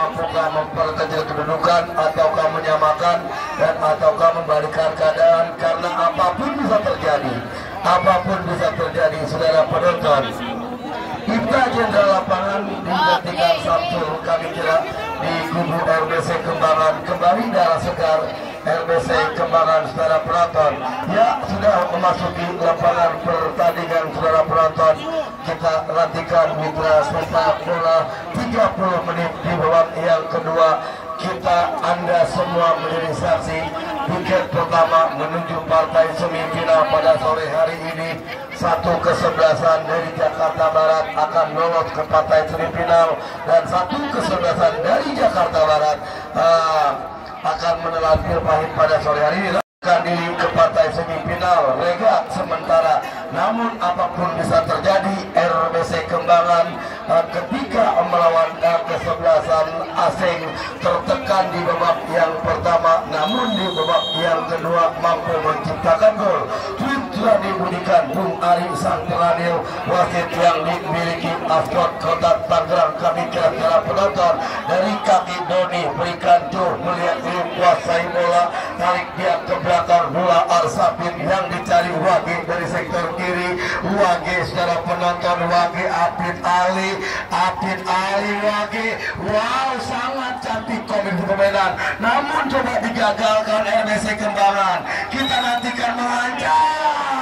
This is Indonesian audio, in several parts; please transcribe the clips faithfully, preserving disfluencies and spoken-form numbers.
mampukah memperkecil kedudukan ataukah menyamakan dan ataukah membalikan keadaan, karena apapun bisa terjadi, apapun bisa terjadi saudara penonton. Kita jenderal lapangan digantikan Samsul kami kira di kubu R B C Kembangan, kembali darah segar R B C Kembangan saudara penonton. Ya, sudah memasuki lapangan pertandingan saudara penonton. Kita nantikan mitra sepak bola tiga puluh menit di babak yang kedua. Kita Anda semua menjadi saksi tiket pertama menuju partai semifinal pada sore hari ini. Satu kesebelasan dari Jakarta Barat akan lolos ke partai semifinal dan satu kesebelasan dari Jakarta Barat uh, akan menelan pil pahit pada sore hari ini. Akan diri ke partai semifinal regat sementara, namun apapun bisa terjadi. R B C Kembangan uh, ketika melawan uh, kesebelasan asing tertekan di babak yang pertama, namun di babak yang kedua mampu menciptakan gol. Tweet sudah dibunyikan Bung Ari Sang Pelanil, wasit yang dimiliki Ascot Kota Tangerang. Kami kira-kira penonton dari kaki Doni berikan Jo melihat dia kuasai bola, tarik dia ke belakang, bola Arsapin yang dicari Wage dari sektor kiri. Wage secara penonton, Wage Apit Ali, Apit Ali Wage, wow sangat cantik komit permainan, namun coba digagalkan R B C Kembangan. Kita nantikan mengancam.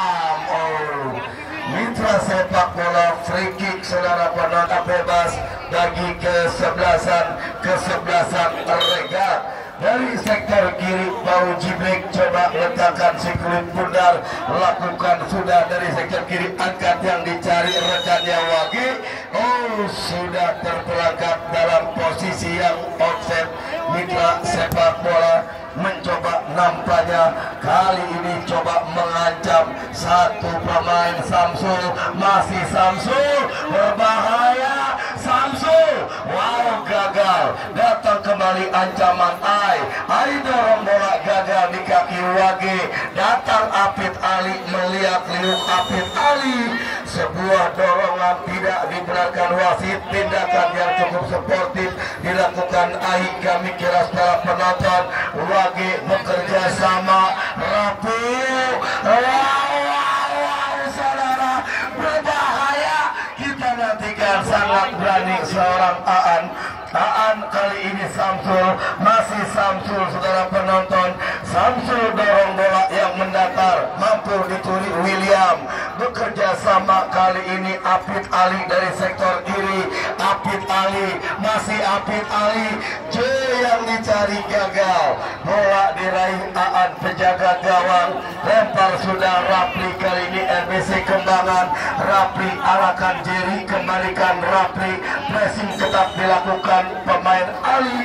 Oh, mitra sepak bola free kick saudara penonton bebas bagi kesebelasan kesebelasan regat. Dari sektor kiri Bau Jibrek coba letakkan si kulit bundar, lakukan sudah dari sektor kiri, angkat yang dicari rekannya Wage. Oh, sudah terperangkap dalam posisi yang offset. Mitra sepak bola mencoba nampaknya kali ini coba mengancam satu pemain Samsul, masih Samsul berbahaya. Samsul, wow gagal, datang kembali ancaman Ai, Ai dorong bola gagal di kaki Wage, datang Apit Ali melihat liuk Apit Ali, sebuah dorongan tidak dibenarkan wasit, tindakan yang cukup sportif dilakukan Ai. Kami kira setelah penonton Wage bekerja sama rapi, wow, wow, wow, saudara berbahaya. Kita nantikan sangat berani seorang Aan. Aan kali ini Samsul, masih Samsul saudara penonton. Samsul dorong bola yang mendatar, mampu dicuri William. Bekerja sama kali ini Apit Ali dari sektor kiri. Apit Ali, masih Apit Ali. J yang dicari gagal. Bola diraih Aan penjaga gawang. Lempar sudah Rapli kali ini R B C Kembangan. Rapli arahkan Jerry, kembalikan Rapli. Pressing tetap dilakukan pemain Ali,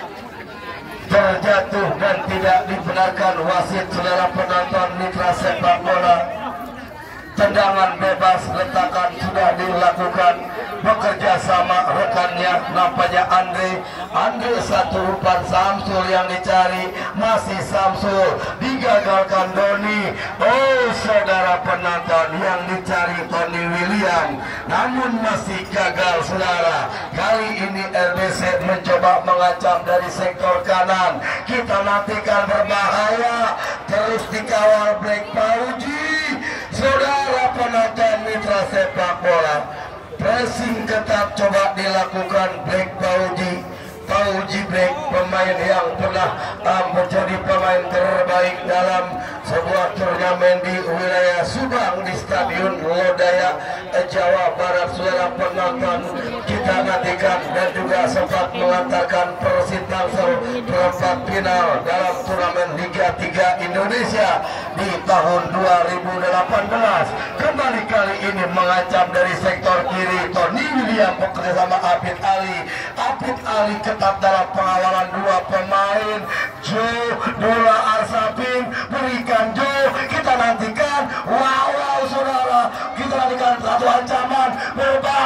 terjatuh dan tidak dibenarkan wasit saudara penonton mitra sepak bola. Tendangan bebas letakan sudah dilakukan, bekerja sama rekannya nampaknya Andre. Andre satu umpan Samsul yang dicari, masih Samsul, digagalkan Doni. Oh saudara penonton, yang dicari Tony William, namun masih gagal saudara. Kali ini R B C mencoba mengancam dari sektor kanan. Kita nantikan berbahaya, terus dikawal Black Pauji. Saudara penonton mitra sepak bola, pressing ketat coba dilakukan Black Pauji. Pauji Black, pemain yang pernah uh, menjadi pemain terbaik dalam sebuah turnamen di wilayah Subang di Stadion Lodaya Jawa Barat. Saudara penonton, kita nantikan dan juga sempat mengantarkan Persib Tangsel perempat final dalam turnamen Liga tiga Indonesia di tahun dua ribu delapan belas. Kembali kali ini mengancam dari sektor kiri Tony William bekerja sama Apit Ali. Apit Ali ketat dalam pengawalan dua pemain. Joe Dola Arsapin berikan Joe, kita nantikan. Wow, wow saudara, kita nantikan satu ancaman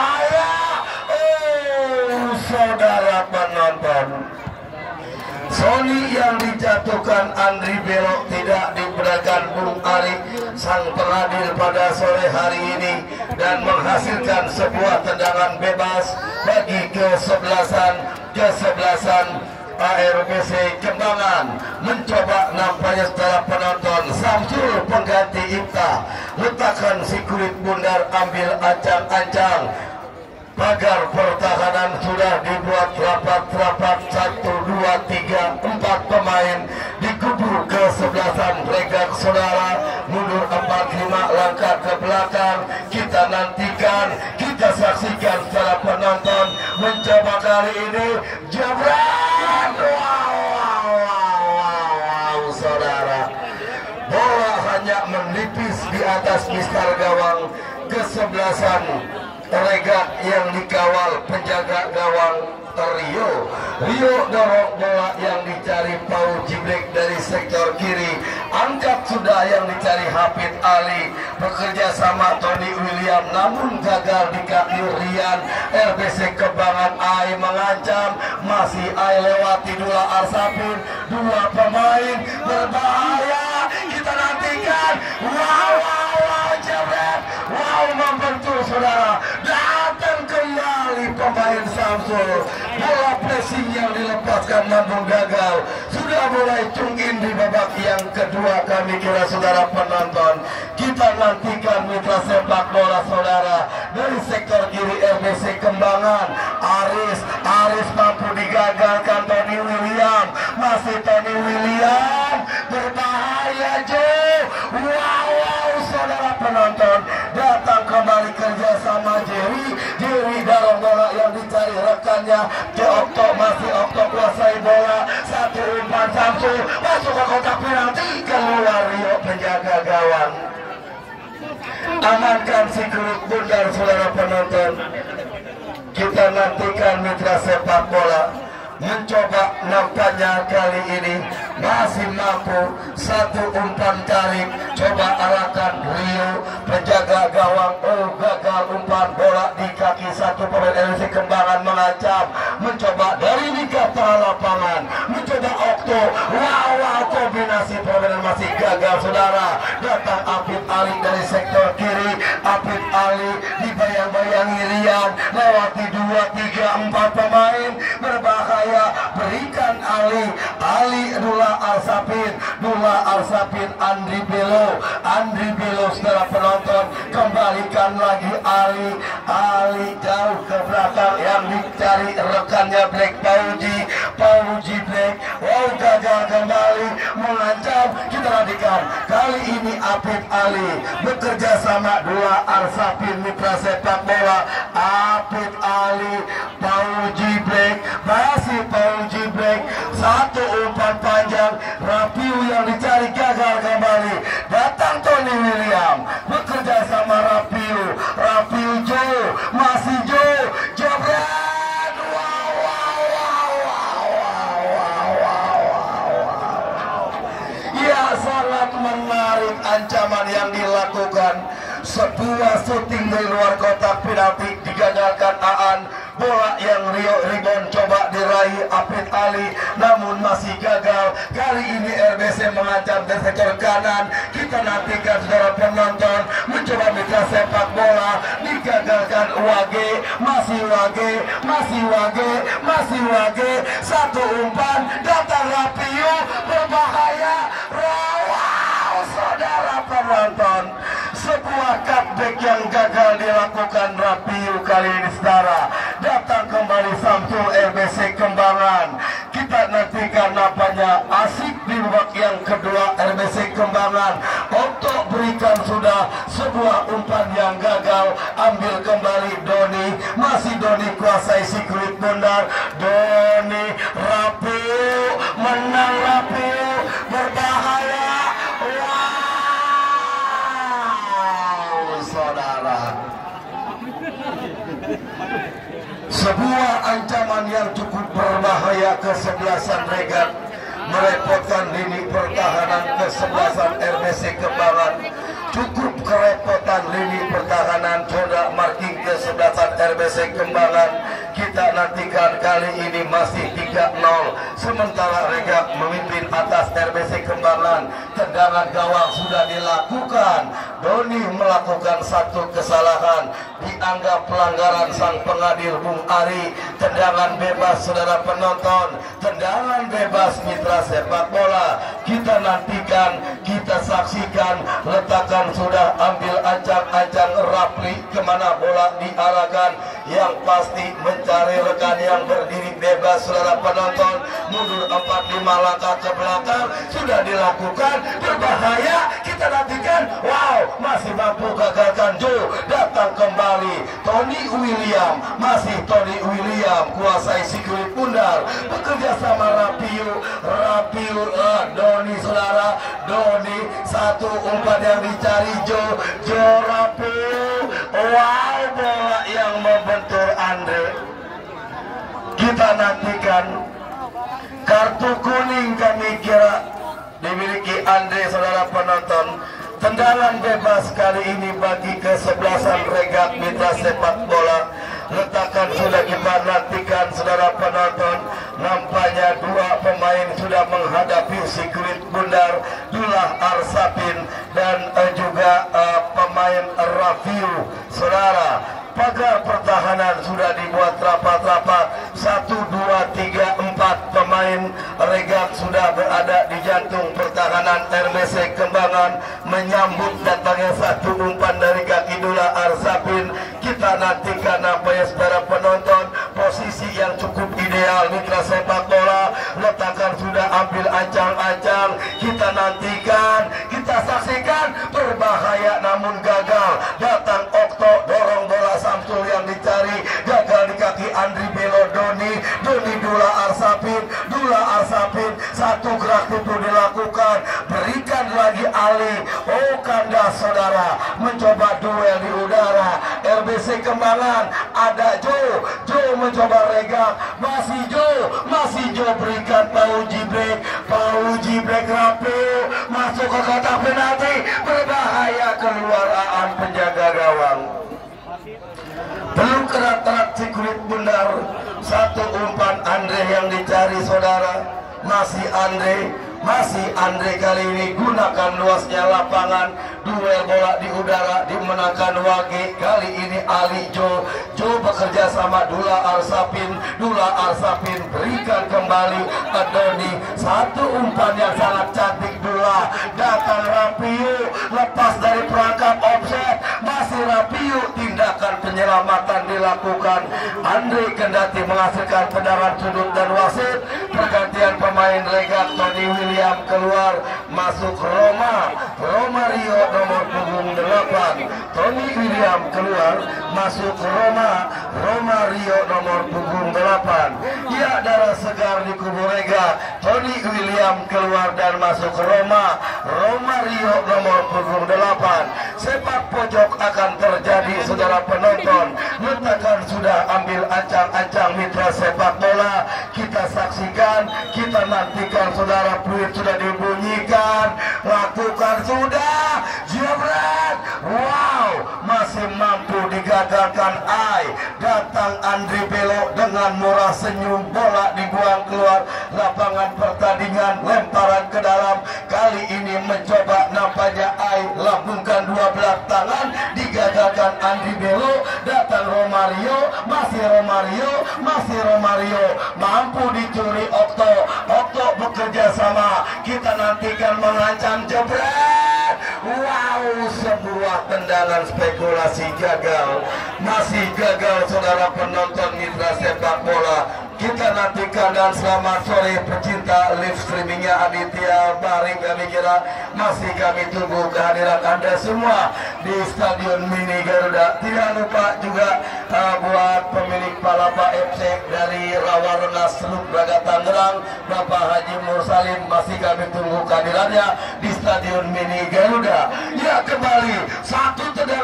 berbahaya. Oh saudara penonton, so Tony yang dijatuhkan Andri Belok tidak dibenarkan Bung Ari sang pengadil pada sore hari ini dan menghasilkan sebuah tendangan bebas bagi kesebelasan kesebelasan A R B C Kembangan. Mencoba nampaknya setelah penonton Samsul pengganti Ipta letakkan si kulit bundar, ambil ancang-ancang. Pagar pertahanan sudah dibuat rapat-rapat, satu, dua, tiga, empat pemain di kubu kesebelasan Regak saudara mundur empat lima langkah ke belakang. Kita nantikan, kita saksikan secara penonton. Mencoba kali ini jebret, wow, wow, wow, wow, saudara, bola hanya menipis di atas mistar gawang kesebelasan Regak yang dikawal penjaga gawang Rio. Rio dorong bola yang dicari Paul Jibrek dari sektor kiri. Angkat sudah yang dicari Hafid Ali. Bekerja sama Tony William namun gagal di kaki Rian. R B C Kembangan Ai mengancam. Masih Ai lewati Dula Arsapin. Dua pemain berbahaya. Kita nantikan. Wow, wow, wow, jebret. Wow, membentur saudara. Datang kembali pemain Samsul. Bola pressing yang dilepaskan namun gagal. Sudah mulai tungin di babak yang kedua. Kami kira saudara penonton, kita nantikan mitra sepak bola saudara dari sektor kiri R B C Kembangan. Aris, Aris mampu digagalkan Tony William. Masih Tony William berbahaya jauh. Wow, wow, saudara penonton, datang kembali kerjasama Jerry. Jerry dorong bola yang dicari rekannya ke Okto. Masih Okto kuasai bola. Satu umpan Samsul masuk ke kotak penalti. Keluar Rio penjaga gawang. Amankan si kulit bundar saudara penonton. Kita nantikan mitra sepak bola. Mencoba nampaknya kali ini masih mampu. Satu umpan tarik, coba arahkan Rio penjaga gawang. Oh, gagal umpan bola di kaki satu pemain R B C Kembangan mengancam. Mencoba dari Liga tengah lapangan, mencoba Okto. Wow, wow, kombinasi permainan masih gagal saudara. Datang Hafid Ali dari sektor kiri. Hafid Ali dibayang-bayangi Rian, lewati dua, tiga, empat pemain berbahaya. Berikan Ali, Ali Dula Arsapin, Dula Arsapin Andri Belo, Andri Belo setelah penonton. Kembalikan lagi Ali, Ali jauh ke belakang yang dicari rekannya Black Pauji, Pauji Black. Wow, gagal kembali mengancam. Kita nantikan kali ini Hafid Ali bekerja sama Dula Arsapin mitra sepak bola. Hafid Ali, Pauji Black, masih Pauji Black. Satu umpan panjang, Rapiu yang dicari gagal kembali. Datang Tony William bekerja sama Rapiu. Rapiu Joe, masih Joe, jebret. Wow, wow, wow, wow, wow, wow, wow, wow. Ya, sangat menarik ancaman yang dilakukan. Sebuah syuting dari luar kotak penalti digagalkan Aan. Bola yang Rio Ribon coba diraih Hafid Ali namun masih gagal. Kali ini R B C mengancam dari sektor kanan. Kita nantikan saudara penonton. Mencoba mitra sepak bola digagalkan. Wage, masih Wage, masih Wage, masih Wage. Satu umpan datang Rapiu berbahaya. Wow, saudara penonton, sebuah cutback yang gagal dilakukan Rapiu kali ini saudara. Datang kembali Samsul R B C Kembangan. Kita nantikan nampaknya asik di babak yang kedua R B C Kembangan. Untuk berikan sudah sebuah umpan yang gagal. Ambil kembali Doni. Masih Doni kuasai si kulit bundar. Doni, Rapiu, menang Rapiu, berbahaya. Wow, saudara, sebuah ancaman yang cukup berbahaya kesebelasan Regak, merepotkan lini pertahanan kesebelasan R B C Kembangan. Cukup kerepotan lini pertahanan coba marking kesebelasan R B C Kembangan. kita nantikan kali ini masih tiga nol. Sementara Rega memimpin atas R B C Kembangan. Tendangan gawang sudah dilakukan. Doni melakukan satu kesalahan, dianggap pelanggaran sang pengadil Bung Ari. Tendangan bebas saudara penonton, tendangan bebas mitra sepak bola. Kita nantikan, kita saksikan. Letakkan sudah ambil ancang-ancang Rapli, kemana bola diarahkan. Yang pasti mencari rekan yang berdiri bebas saudara penonton. Mundur empat lima langkah ke belakang sudah dilakukan, berbahaya. Kita nantikan, wow, masih mampu gagalkan Joe. Datang kembali Tony William, masih Tony William kuasai sikulit bundar, bekerja sama Rapiu. Rapiu uh, Doni saudara, Doni satu umpan yang dicari Joe. Joe Rapiu, wow, bola yang membentur Andre. Kita nantikan kartu kuning kami kira dimiliki Andre saudara penonton. Tendangan bebas kali ini bagi kesebelasan Regat Mitra Sepak Bola. Letakkan sudah kita nantikan saudara penonton. Nampaknya dua pemain sudah menghadapi si kulit bundar, Dullah Arsapin dan uh, juga uh, pemain Rafiu saudara. Pagar pertahanan sudah dibuat rapat-rapat. Satu, dua, tiga, empat pemain Regat sudah berada di jantung pertahanan R B C Kembangan, menyambut datangnya satu umpan dari kaki Dullah Arsapin. Kita nantikan apa ya saudara penonton, posisi yang cukup ideal mitra sepak bola. Letakkan sudah ambil ancang-ancang. Kita nantikan, kita saksikan, berbahaya namun gagal. Datang Okto, dorong bola Samsul yang dicari, gagal di kaki Andri Belo Doni. Doni Dullah Arsapin, Dullah Arsapin, satu gerak itu dilakukan, berikan lagi Ali. Oh kandas saudara, mencoba duel di udara. R B C Kembangan, ada Joe, Joe mencoba Regat, masih Joe, masih Joe berikan Pauji break, Pauji break Rapiu, masuk ke kotak penalti, berbahaya keluar Aan penjaga gawang. Belum kerat-kerat si kulit bundar. Satu umpan Andre yang dicari saudara. Masih Andre, masih Andre kali ini gunakan luasnya lapangan. Duel bola di udara dimenangkan Wage. Kali ini Ali Jo, Jo bekerja sama Dullah Arsapin. Dullah Arsapin berikan kembali ke Doni. Satu umpan yang sangat cantik Dullah. Datang Rapiu, lepas dari perangkap offset. Masih Rapiu, tindakan penyelamatan dilakukan. Andre kendati menghasilkan tendangan sudut dan wasit. Pergantian pemain Regat, Tony William keluar, masuk Roma, Romario nomor punggung delapan. Tony William keluar, masuk Roma, Romario nomor punggung delapan. Ya, darah segar di kubu Regat. Tony William keluar dan masuk Roma, Romario nomor punggung delapan. Sepak pojok akan terjadi saudara penonton. Letakkan sudah ambil ancang-ancang mitra sepak bola. Kita saksikan, kita nantikan saudara, peluit sudah dibunyikan. Lakukan sudah, jebret. Wow, masih mampu digagalkan Ai. Datang Andri Belo dengan murah senyum, bola dibuang keluar lapangan pertandingan, lemparan ke dalam. Kali ini mencoba nampaknya Ai, lambungkan dua belah tangan, digagalkan Andri Belo. Datang Romario, masih Romario, masih Romario, mampu dicuri Okto. Okto bekerja sama, kita nantikan mengancam, jebret. Wow, sebuah tendangan spekulasi gagal, masih gagal saudara penonton mitra sepak bola. Kita nantikan dan selamat sore pecinta live streamingnya Aditya Baring. Kami kira masih kami tunggu kehadiran Anda semua di Stadion Mini Garuda. Tidak lupa juga uh, buat pemilik Palapa F C dari Rawarengas Teluk Braga Tangerang, Bapak Haji Mursalim, masih kami tunggu kehadirannya di Stadion Mini Garuda. Ya, kembali satu tendangan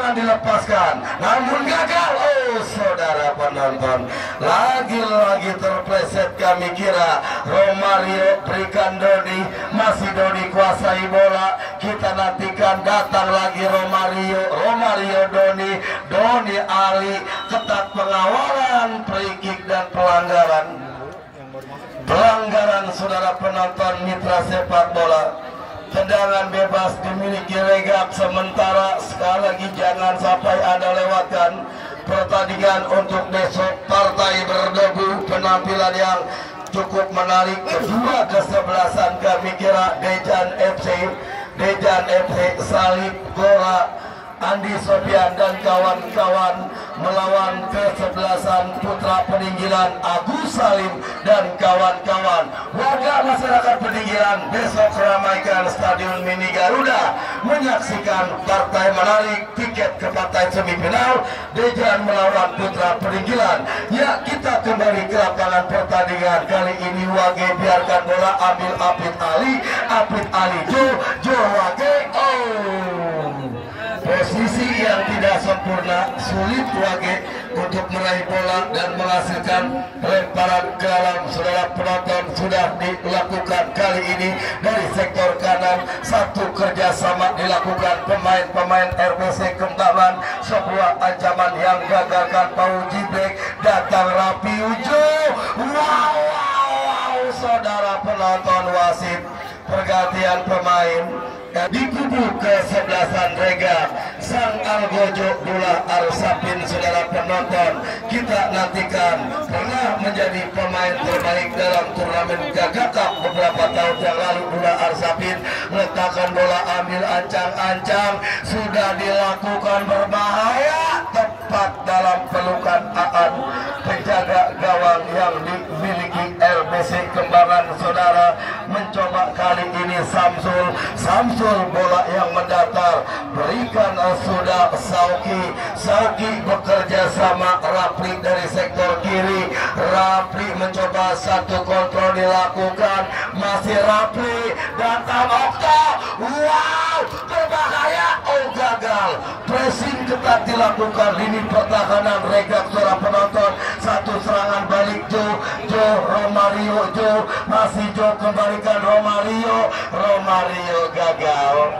tendangan dilepaskan, namun gagal. Oh saudara penonton, lagi-lagi terpleset. Kami kira Romario berikan Doni, masih Doni kuasai bola. Kita nantikan datang lagi Romario, Romario Doni, Doni Ali. Ketat pengawalan, free kick dan pelanggaran. Pelanggaran saudara penonton mitra sepak bola. Tendangan bebas dimiliki Regap sementara. Sekali lagi jangan sampai Anda lewatkan pertandingan untuk besok. Partai berdebu, penampilan yang cukup menarik. Kedua kesebelasan kami kira Dejan F C, Dejan F C Salib Gora, Andi Sofian dan kawan-kawan melawan kesebelasan Putra Peninggilan Agus Salim dan kawan-kawan. Warga masyarakat Peninggilan besok ramaikan Stadion Mini Garuda menyaksikan partai menarik. Tiket ke partai semifinal Dejan melawan Putra Peninggilan. Ya, kita kembali ke lapangan pertandingan. Kali ini Wage biarkan bola, ambil Apit Ali, Apit Ali Jo, Jo Wage. Oh, posisi yang tidak sempurna, sulit Wage untuk meraih bola dan menghasilkan lemparan ke dalam. Saudara penonton, sudah dilakukan kali ini dari sektor kanan. Satu kerjasama dilakukan pemain-pemain R B C Kembangan. Sebuah ancaman yang gagalkan Pauji Black. Datang Rapi Ujo. Wow, wow, wow, saudara penonton, wasit pergantian pemain di kubu kesebelasan Rega sang Algojo Dula Arsapin. Saudara penonton, kita nantikan pernah menjadi pemain terbaik dalam turnamen Gaga Cup beberapa tahun yang lalu. Dula Arsapin letakkan bola, ambil ancang-ancang, sudah dilakukan berbahaya, tepat dalam pelukan Aan, penjaga gawang yang dimiliki R B C Kembangan. Saudara mencoba kali ini Samsul, Samsul bola yang mendatar, berikan uh, sudah Sauki, Sauki bekerja sama Rapli dari sektor kiri. Rapli mencoba, satu kontrol dilakukan, masih Rapli, datang Okto. Wow, berbahaya. Oh, gagal. Pressing ketat dilakukan, lini pertahanan Regap. Saudara penonton, satu serangan balik Jo, Jo Romario, Jo masih Jo, kembalikan Romario, Romario gagal.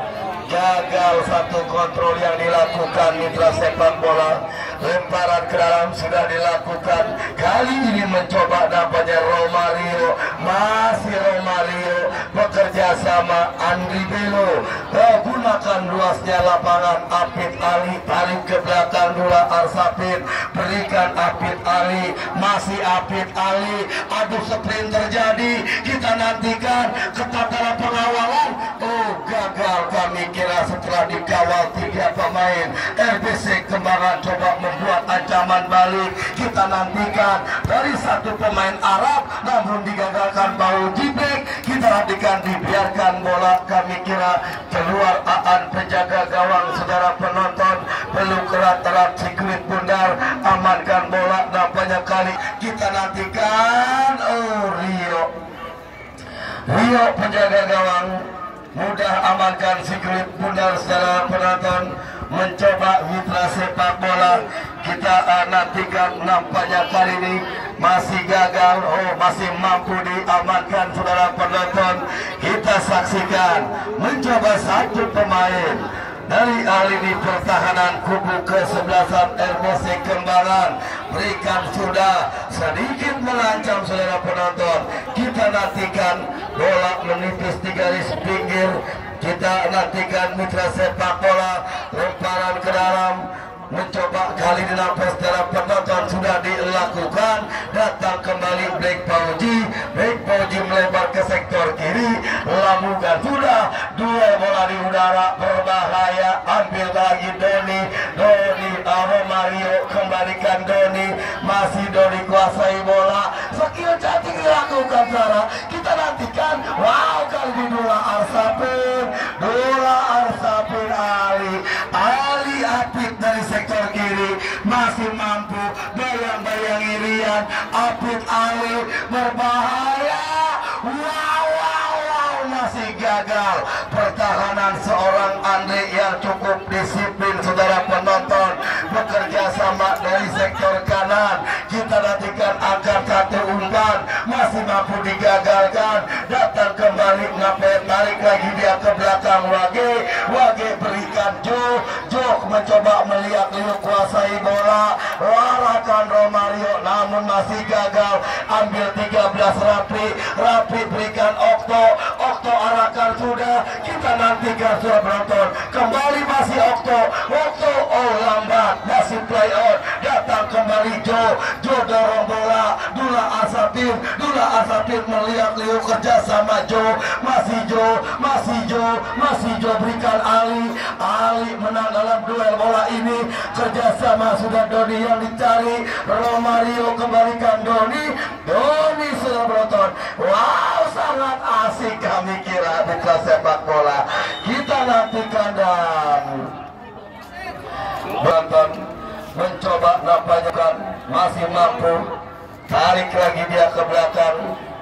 Gagal satu kontrol yang dilakukan mitra sepak bola. Lemparan ke dalam sudah dilakukan. Kali ini mencoba nampaknya Romario, masih Romario bekerja sama Andri Belo. Gunakan luasnya lapangan. Apit Ali tarik ke belakang, Dula Arsapin berikan Apit Ali, masih Apit Ali. Adu sprint terjadi. Kita nantikan ketat dalam pengawalan. Oh, gagal. Kami kira setelah dikawal tiga pemain R B C Kembangan coba membuat ancaman balik. Kita nantikan dari satu pemain Arab, namun digagalkan Bau Jibek. Kita nantikan dibiarkan bola. Kami kira keluar Aan, penjaga gawang. Saudara penonton, peluk erat-erat Siklit Bundar, amankan bola. Nampaknya kali kita nantikan oh Rio, Rio penjaga gawang mudah amankan Siklit Bundar. Saudara penonton, mencoba mitra sepak bola. Kita uh, nantikan, nampaknya kali ini masih gagal. Oh, masih mampu diamankan. Saudara penonton, kita saksikan mencoba satu pemain dari lini pertahanan kubu kesebelasan R B C Kembangan, berikan sudah sedikit mengancam. Saudara penonton, kita nantikan bola menipis di garis pinggir. Kita nantikan mitra sepak bola, lemparan ke dalam, mencoba kali ini nampes. Saudara penonton, sudah dilakukan. Datang kembali Black Pauji, Black Pauji melebar ke sektor kiri, lamukan sudah dua bola di udara, berbahaya. Ambil lagi Doni, Doni Romario, kembalikan Doni, masih Doni kuasai bola. Skill cantik dilakukan. Saudara, kita nantikan. Wow, kali ini Dula Arsapin, Dula Arsapin Ali, Ali Apit dari sektor kiri masih mampu bayang-bayang irian. Apit Ali berbahaya. Wow, wow, wow, masih gagal. Pertahanan dengan seorang Andre yang cukup disiplin, saudara penonton, bekerja sama dari sektor kanan. Kita nantikan angkat satu umpan, masih mampu digagalkan, datang kembali ngapet, tarik lagi dia ke belakang Wage, Wage berikan Jo, Jo mencoba melihat-lihat kuasai bola, arahkan Romario namun masih gagal, ambil tiga belas Rapi, Rapi berikan Okto, Okto arahkan sudah, kita nantikan sudah penonton, kembali masih Okto, Okto oh lambat, masih play on, datang kembali Jo, Jo dorong bola, Dula Asapin, Dula Asapin melihat-lihat kerja sama Jo, masih Jo, masih Jo, masih Jo berikan Ali, Ali menang dalam duel bola ini, kerjasama sudah Doni yang dicari, Romario kembalikan Doni, Doni sudah penonton, wow sangat asik kami kira di kelas sepak bola, kita nantikan dan penonton mencoba nampaknya masih mampu, tarik lagi dia ke belakang,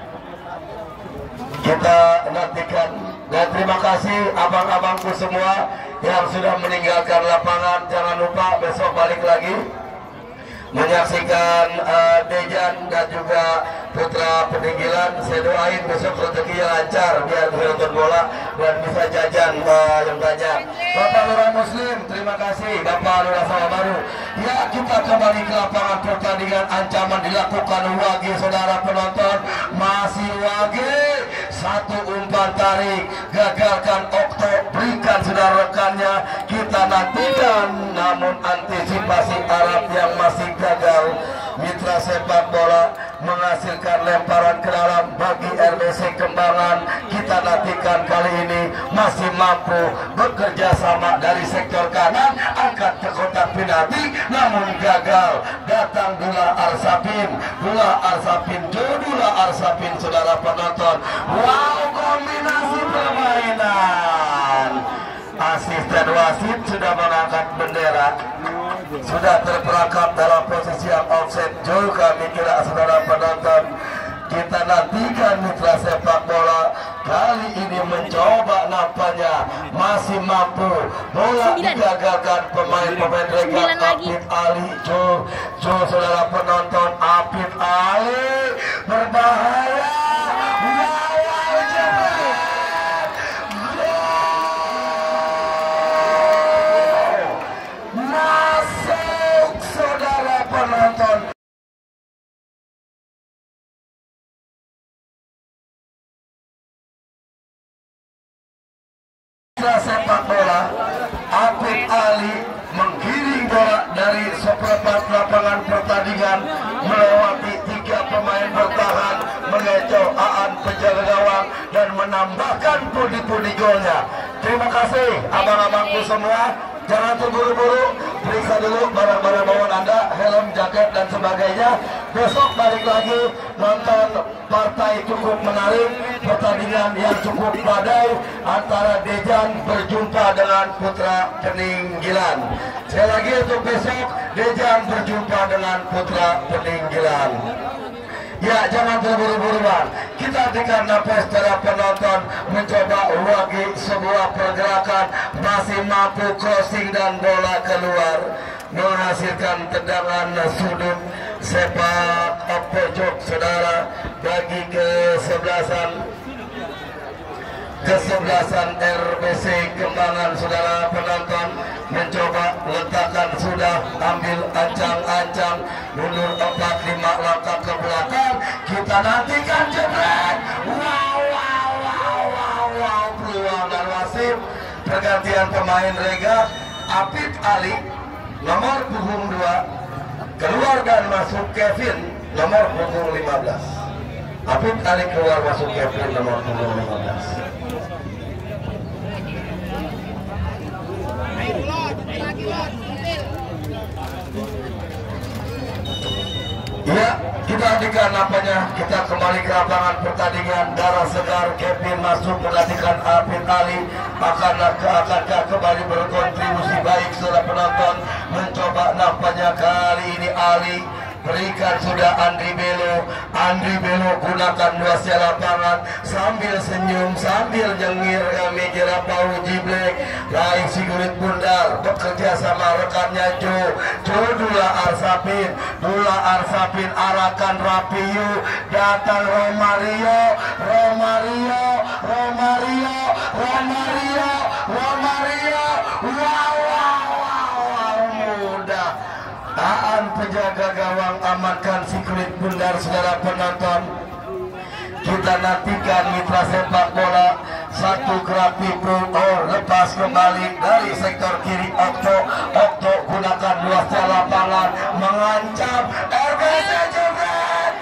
kita nantikan. Dan terima kasih abang-abangku semua yang sudah meninggalkan lapangan. Jangan lupa besok balik lagi menyaksikan uh, Dejan dan juga Putra Peninggilan. Saya doain besok rezekinya lancar biar bisa nonton bola dan bisa jajan uh, yang banyak. Bapak Lurah Muslim, terima kasih. Bapak Lurah Sawah Baru. Ya, kita kembali ke lapangan pertandingan. Ancaman dilakukan Wage, saudara penonton. Masih Wage, satu umpan tarik, gagalkan Okto, berikan saudara rekannya. Kita nantikan, namun antisipasi Arab yang masih gagal. Mitra sepak bola menghasilkan lemparan ke dalam bagi R B C Kembangan. Kita nantikan kali ini masih mampu bekerja sama dari sektor kanan, angkat ke kotak penalti namun gagal. Datang Dula Arsapin, Dula Arsapin, Jo Dula Arsapin, saudara penonton. Wow, kombinasi permainan. Asisten wasit sudah mengangkat bendera, sudah terperangkap dalam posisi yang offset. Jo kami kira saudara penonton. Kita nantikan mitra sepak bola kali ini mencoba nampaknya masih mampu, bola digagalkan pemain-pemain rekan Apit Ali. Jo, Jo saudara penonton, Apit Ali berbahaya. Sepak bola, Apit Ali menggiring bola dari seperempat lapangan pertandingan melewati tiga pemain bertahan, mengecoh Aan penjaga gawang dan menambahkan pundi-pundi golnya. Terima kasih abang-abangku semua. Jangan terburu-buru, periksa dulu barang-barang bawaan Anda, helm, jaket dan sebagainya. Besok balik lagi nonton partai cukup menarik, pertandingan yang cukup badai antara Dejan berjumpa dengan Putra Peninggilan. Sekali lagi untuk besok, Dejan berjumpa dengan Putra Peninggilan. Ya, jangan terburu-buru bang. Kita berikan nafas para penonton, mencoba Wage sebuah pergerakan, masih mampu crossing dan bola keluar, menghasilkan tendangan sudut sepak pojok saudara bagi kesebelasan kesebelasan R B C Kembangan. Saudara penonton mencoba letakkan sudah, ambil ancang-ancang, mundur empat lima langkah ke belakang. Kita nantikan jebret. Wow, wow, wow, wow, wow, peluang dan wasit. Pergantian pemain Rega, Apit Ali nomor punggung dua, keluar dan masuk Kevin nomor punggung lima belas. Apit Ali keluar masuk Kevin nomor punggung lima belas. Ya, kita hentikan nampaknya, kita kembali ke lapangan pertandingan. Darah segar, Kevin masuk menggantikan Apit Ali. Akankah akankah kembali berkontribusi baik saudara penonton, mencoba nampaknya kali ini Ali berikan sudah Andri Belo. Andri Belo gunakan luas lapangan sambil senyum sambil nyengir kami kira Pak Uji Black. Lain Sigurit Bundar bekerja sama rekannya Jo Jo Dula Arsapin Dula Arsapin arahkan Rapiu, datang Romario Romario Romario Romario Romario wow wow wow mudah. Aan penjaga gawang amankan Sigurit Bundar. Saudara penonton, kita nantikan mitra sepak bola satu Grapi Pro. Oh, lepas kembali dari sektor kiri Okto. Okto gunakan luas lapangan mengancam R B C Jogret.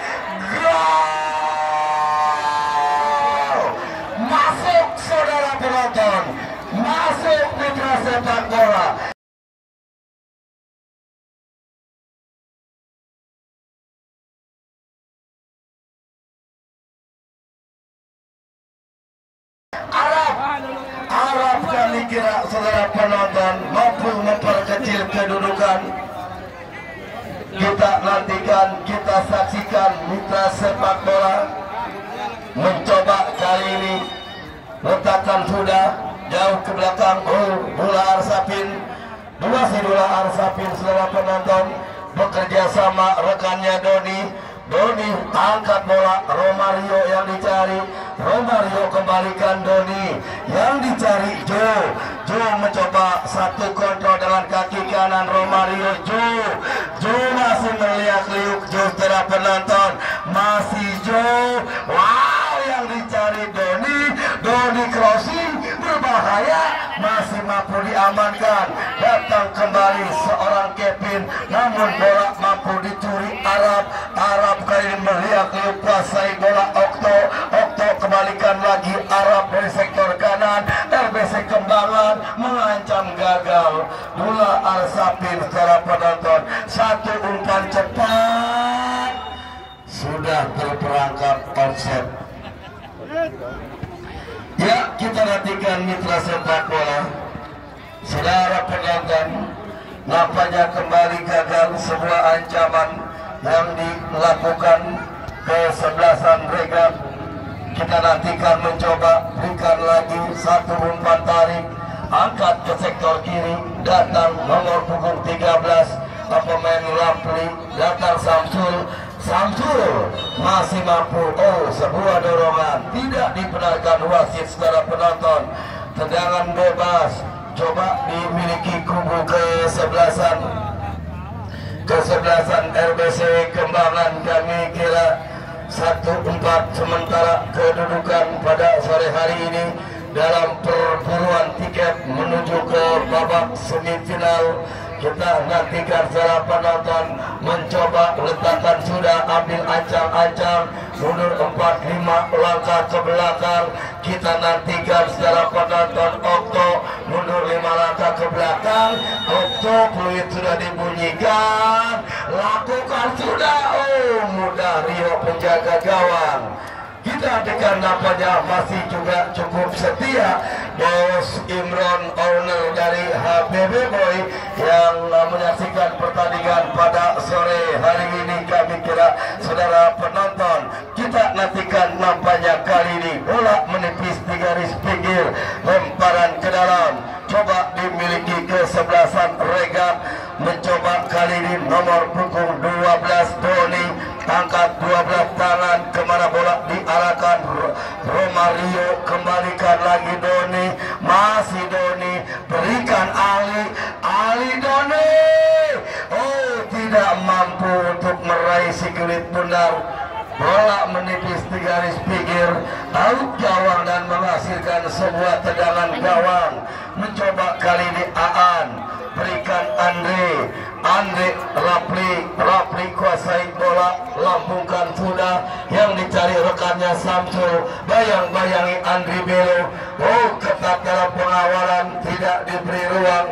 Gol! Masuk saudara penonton, masuk mitra sepak bola. Arab Arab kami kira saudara penonton mampu memperkecil kedudukan. Kita nantikan, kita saksikan mitra sepak bola mencoba kali ini letakkan sudah jauh ke belakang. Oh, Dula Arsapin dua si Dula Arsapin saudara penonton bekerja sama rekannya Doni. Doni angkat bola, Romario yang dicari, Romario kembalikan Doni yang dicari Jo. Jo mencoba satu kontrol dengan kaki kanan Romario. Jo Jo masih melihat-liuk. Jo saudara penonton masih Jo. Wow, yang dicari Doni. Doni crossing berbahaya, masih mampu diamankan. Datang kembali seorang Kevin, namun bola mampu dicuri Arab. Arab kali ini melihat-liuk kuasai bola Okto. Okto kembalikan lagi Arab dari sektor kanan. R B C Kembangan mengancam gagal. Dula Arsapin secara penonton, satu umpan cepat sudah terperangkap offset. Ya, kita nantikan mitra sepak bola saudara penonton. Nampaknya kembali gagal sebuah ancaman yang dilakukan kesebelasan Regat. Kita nantikan mencoba berikan lagi satu umpan tarik, angkat ke sektor kiri, datang nomor punggung tiga belas pemain Rampli, datang Samsul. Samsul masih mampu. Oh, sebuah dorongan tidak dibenarkan wasit secara penonton. Tendangan bebas coba dimiliki kubu kesebelasan kesebelasan R B C Kembangan. Kami kira satu empat sementara kedudukan pada sore hari ini dalam perburuan tiket menuju ke babak semifinal. Kita nantikan secara penonton mencoba letakkan sudah ambil ancang-ancang mundur empat lima langkah ke belakang. Kita nantikan secara penonton Okto mundur lima langkah ke belakang. Okto peluit sudah dibunyikan, lakukan sudah. Oh, mudah Rio penjaga gawang. Kita dengan nampaknya masih juga cukup setia Bos Imron, owner dari H B B Boy yang menyaksikan pertandingan pada sore hari ini. Kami kira saudara penonton, kita nantikan nampaknya kali ini bola menipis di garis pinggir, lemparan ke dalam, coba dimiliki kesebelasan Regat. Mencoba kali ini nomor punggung dua belas Doni, angkat dua belas tangan, kemana bola diarahkan Romario, kembalikan lagi Doni, masih Doni, berikan Ali, Ali Doni. Oh, tidak mampu untuk meraih Sigurit Bundar. Bola menipis di garis pinggir, out gawang dan menghasilkan sebuah tendangan gawang. Mencoba kali ini Aan, berikan Andre, Andre Rapli, Rapli kuasai bola, lambungkan sudah yang dicari rekannya Samsul. Bayang-bayangi Andri Belo. Oh, ketat dalam pengawalan, tidak diberi ruang.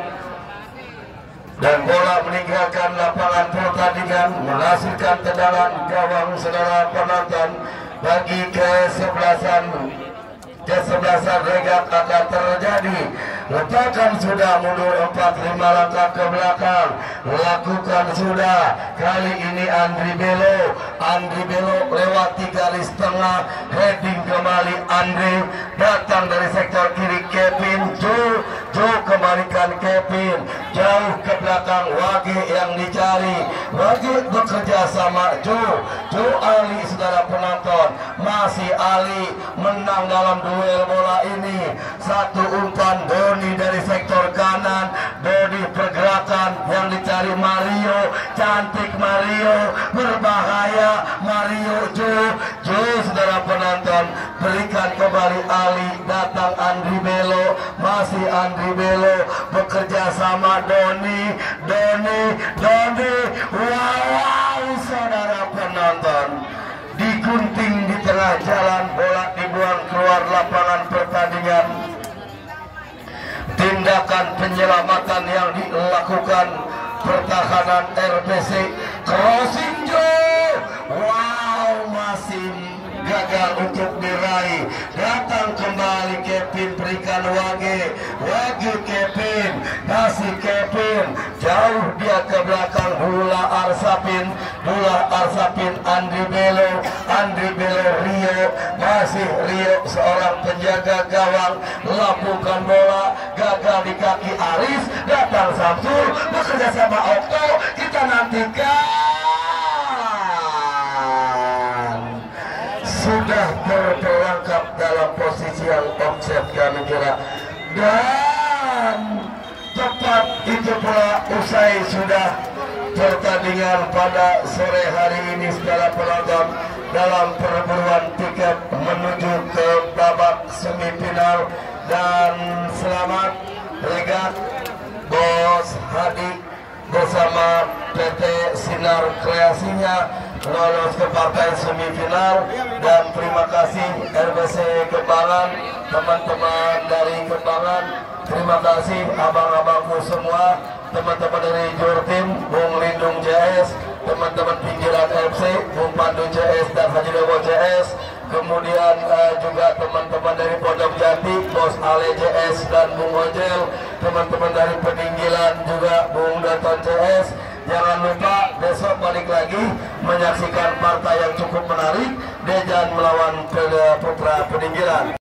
Dan bola meninggalkan lapangan pertandingan, menghasilkan tendangan gawang saudara penonton bagi kesebelasan kesebelasan regat akan terjadi. Letakkan sudah mundur empat lima langkah ke belakang. Lakukan sudah. Kali ini Andri Belo. Andri Belo lewati garis tengah. Heading kembali Andri. Datang dari sektor kiri Kevin. Joe. Joe kembalikan Kevin. Jauh ke belakang Wage yang dicari. Wage bekerja sama Joe. Joe Ali saudara penonton. Masih Ali menang dalam duel bola ini. Satu umpan Doni dari sektor kanan. Doni pergerakan yang dicari Mario. Cantik Mario. Berbahaya Mario. Joe. Joe saudara penonton. Berikan kembali Ali. Datang Andri Belo. Masih Andri Belo. Bekerja sama Doni. Doni. Doni. Wow, wow saudara penonton. Digunting di tengah jalan, bola dibuang keluar lapangan pertandingan. Tindakan penyelamatan yang dilakukan pertahanan R B C. Crossing Joe. Wow, masih gagal untuk diraih. Datang kembali Kevin, berikan Wage. Wage Kevin, kasih Kevin. Jauh dia ke belakang. Hula Arsapin. Hula Arsapin Andri Belo. Andri Belo Rio. Masih Rio seorang penjaga gawang. Lapukan bola. Gagal di kaki Aris. Datang Samsul. Bekerja sama Okto. Kita nantikan. Sudah terperangkap dalam posisi yang offset kami kira. Dan tepat itu pula usai sudah pertandingan pada sore hari ini saudara penonton dalam perburuan tiket menuju ke babak semifinal. Dan selamat regat Bos Hadi bersama P T Sinar Kreasinya lolos ke partai semifinal. Dan terima kasih R B C Kembangan, teman-teman dari Kembangan, terima kasih abang-abangku semua, teman-teman dari Jurtim, Bung Lindung J S, teman-teman pinggiran F C, Bung Pandu J S dan Haji Dewo J S, kemudian uh, juga teman-teman dari Pondok Jati, Bos Ale J S dan Bung Ojel, teman-teman dari Peninggilan juga Bung Daton J S. Jangan lupa besok balik lagi menyaksikan partai yang cukup menarik, Dejan melawan Putra Peninggilan.